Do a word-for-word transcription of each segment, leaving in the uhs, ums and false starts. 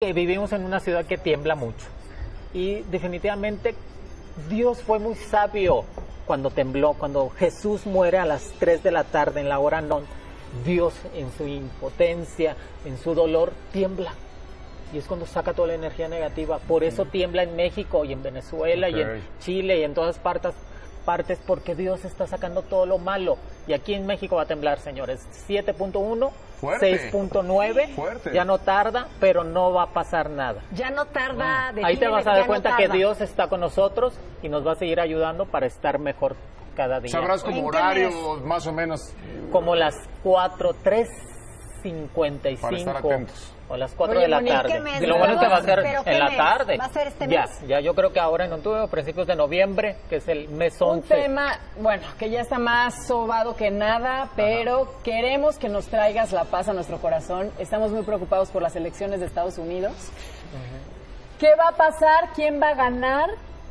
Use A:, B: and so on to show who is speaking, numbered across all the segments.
A: que vivimos en una ciudad que tiembla mucho y definitivamente Dios fue muy sabio cuando tembló, cuando Jesús muere a las tres de la tarde en la hora non. Dios en su impotencia, en su dolor, tiembla. Y es cuando saca toda la energía negativa. Por eso tiembla en México y en Venezuela okay. y en Chile y en todas partes, partes, porque Dios está sacando todo lo malo. Y aquí en México va a temblar, señores. siete punto uno, seis punto nueve, ya no tarda, pero no va a pasar nada.
B: Ya no tarda.
A: No. Ahí te vas a dar cuenta no que Dios está con nosotros y nos va a seguir ayudando para estar mejor cada día.
C: ¿Sabrás como horario más o menos?
A: Como las cuatro, tres cincuenta y cinco o las cuatro
B: Oye,
A: de la
B: Monique,
A: tarde.
B: Mes,
A: y lo bueno es que va a ser en la
B: mes?
A: tarde.
B: ¿Va a ser este
A: ya,
B: mes?
A: ya yo creo que ahora en octubre o principios de noviembre, que es el mes once.
D: Un tema, bueno, que ya está más sobado que nada, pero Ajá. queremos que nos traigas la paz a nuestro corazón. Estamos muy preocupados por las elecciones de Estados Unidos. Uh-huh. ¿Qué va a pasar? ¿Quién va a ganar?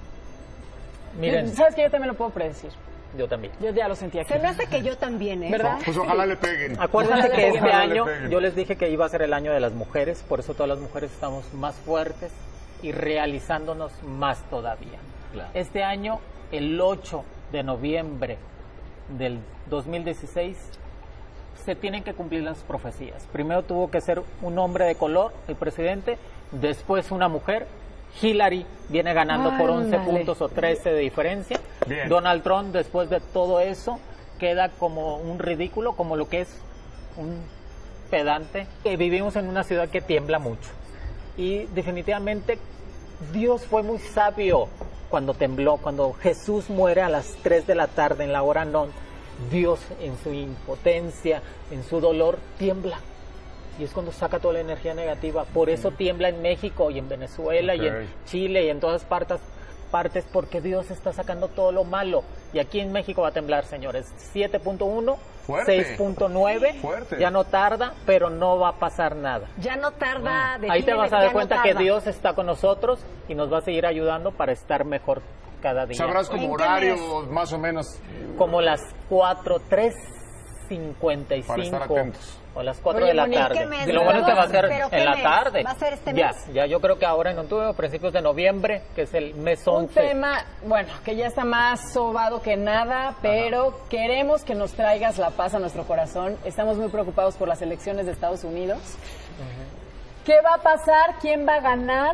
A: Miren.
D: ¿Sabes que yo también lo puedo predecir?
A: Yo también.
D: Yo ya lo sentía aquí.
B: Se me hace que yo también, ¿eh?
D: ¿Verdad?
C: Pues ojalá le peguen.
A: Acuérdense que este año, yo les dije que iba a ser el año de las mujeres, por eso todas las mujeres estamos más fuertes y realizándonos más todavía. Claro. Este año, el ocho de noviembre del dos mil dieciséis, se tienen que cumplir las profecías. Primero tuvo que ser un hombre de color, el presidente, después una mujer. Hillary viene ganando por once puntos o trece de diferencia. Bien. Donald Trump, después de todo eso, queda como un ridículo, como lo que es un pedante. Que vivimos en una ciudad que tiembla mucho. Y definitivamente Dios fue muy sabio cuando tembló, cuando Jesús muere a las tres de la tarde en la hora non. Dios en su impotencia, en su dolor, tiembla. Y es cuando saca toda la energía negativa. Por eso tiembla en México y en Venezuela okay. y en Chile y en todas partes, partes, porque Dios está sacando todo lo malo. Y aquí en México va a temblar, señores. siete punto uno, seis punto nueve, ya no tarda, pero no va a pasar nada.
B: Ya no tarda.
A: No. Ahí te vas a dar cuenta no que Dios está con nosotros y nos va a seguir ayudando para estar mejor cada día.
C: ¿Sabrás como horario más o menos?
A: Como las cuatro, tres cincuenta y cinco o las cuatro
B: Oye,
A: de la
B: Monique,
A: tarde.
B: Mes,
A: y lo bueno es que va a ser en la
B: mes?
A: tarde.
B: ¿Va a ser este
A: ya,
B: mes?
A: ya yo creo que ahora en octubre o principios de noviembre, que es el mes once.
D: Un tema, bueno, que ya está más sobado que nada, pero Ajá. queremos que nos traigas la paz a nuestro corazón. Estamos muy preocupados por las elecciones de Estados Unidos. Uh-huh. ¿Qué va a pasar? ¿Quién va a ganar?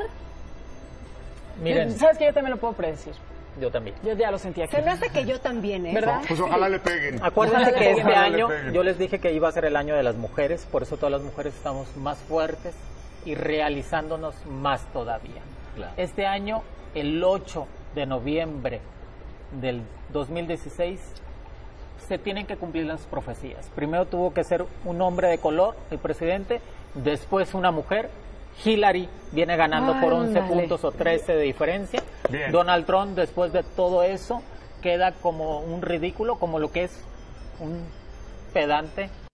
A: Miren.
D: ¿Sabes que yo también lo puedo predecir?
A: Yo también.
D: Yo ya lo sentía aquí.
B: Se me hace que yo también, ¿eh?
D: ¿Verdad?
C: Pues ojalá le peguen.
A: Acuérdense que este año, yo les dije que iba a ser el año de las mujeres, por eso todas las mujeres estamos más fuertes y realizándonos más todavía. Claro. Este año, el ocho de noviembre del dos mil dieciséis, se tienen que cumplir las profecías. Primero tuvo que ser un hombre de color, el presidente, después una mujer. Hillary viene ganando Ay, por once dale. puntos o trece de diferencia. Bien. Donald Trump, después de todo eso, queda como un ridículo, como lo que es un pedante.